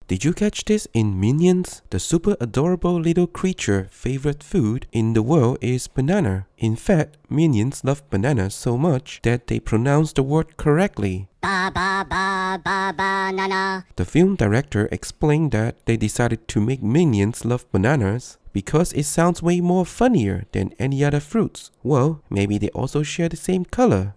Did you catch this in Minions? The super adorable little creature favorite food in the world is banana. In fact, Minions love bananas so much that they pronounce the word correctly. Banana. The film director explained that they decided to make Minions love bananas because it sounds way more funnier than any other fruits. Well, maybe they also share the same color.